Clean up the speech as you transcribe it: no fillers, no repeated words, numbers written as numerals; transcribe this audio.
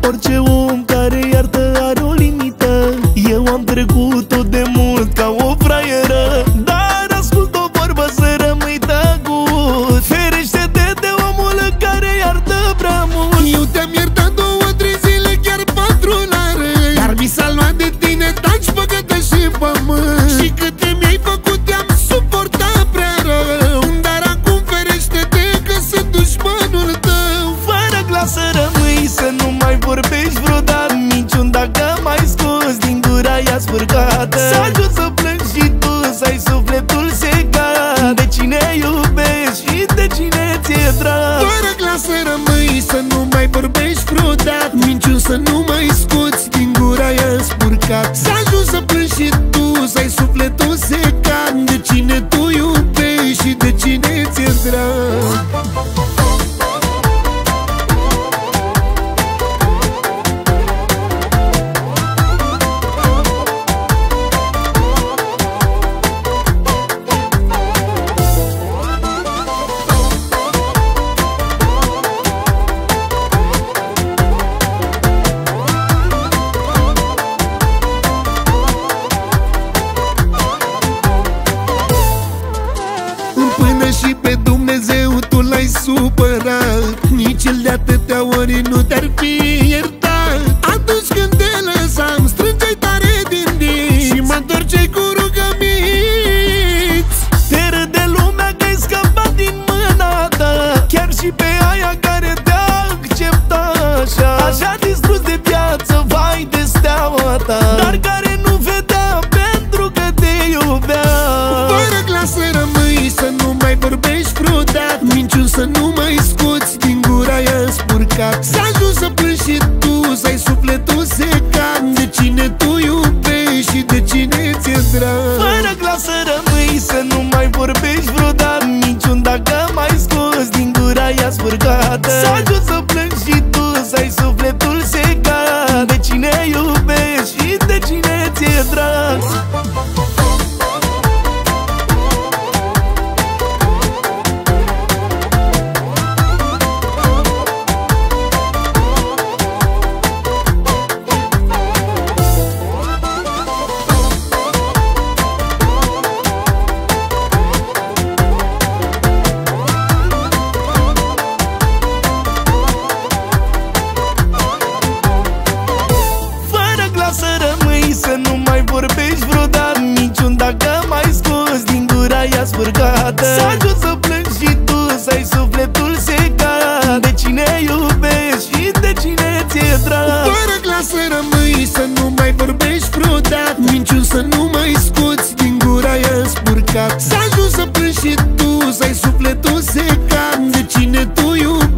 Orice om care iartă are o limită. Eu am trecut-o de mult ca o fraieră, dar ascult o vorbă să rămâi tăcut. Ferește-te de omul care iartă prea mult. Eu te-am iertat 2-3 zile, chiar 4 la rând, dar mi s-a luat de tine taci, păcătă și pământ. Și câte mi-ai făcut te-am suportat prea rău, dar acum ferește-te că sunt dușmanul tău. Fără glas să rămâi, să nu mai vorbești vreodată minciuni. Dacă mai scoți din gura ea spurcată, să ajungi să plângi și tu, să ai sufletul secat de cine iubești și de cine ți-e drag. Fără glas să rămâi, să nu mai vorbești vreodată minciuni, să nu mai scoți din gura ea spurcat. Să ajungi să plângi și tu, să ai sufletul secat de cine tu iubești și de cine ți-e drag. Până și pe Dumnezeu tu l-ai supărat, nici el de atâtea ori nu te-ar fi iertat. Atunci când te lăsam, strângeai tare din dinți și mă întorceai cu rugăminți. Te râde lumea că ai scăpat din mâna ta, chiar și pe aia care te-a acceptat așa. Așa distrus de viață, vai de steaua ta, dar care nu vedea pentru că te iubea. Fără glas să rămâi, să nu mai vorbești vreodată minciuni, să nu mai scoți din gura ea spurcat. Să ajungi să plângi și tu, să ai sufletul secat de cine tu iubești și de cine ți-e drag. Fără glas să rămâi, să nu mai vorbești vreodată minciuni. Dacă mai scoți din gura ea spurcată, să ajungi să plângi și tu, să ai sufletul secat de cine iubești și de cine ți-e drag. Să rămâi, să nu mai vorbești vreodată minciuni. Dacă mai scoți din gura ea spurcată, să ajungi să plângi și tu, să ai sufletul secat de cine iubești și de cine ți-e drag. Fără glas să rămâi, să nu mai vorbești vreodată minciuni, să nu mai scoți din gura ea spurcat. Să ajungi să plângi și tu, să ai sufletul secat de cine tu iubești